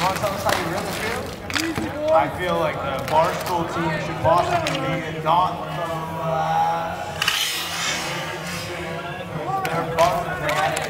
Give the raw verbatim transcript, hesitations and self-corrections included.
want to tell us how you really feel? I feel like the Barstool team should possibly be a gauntlet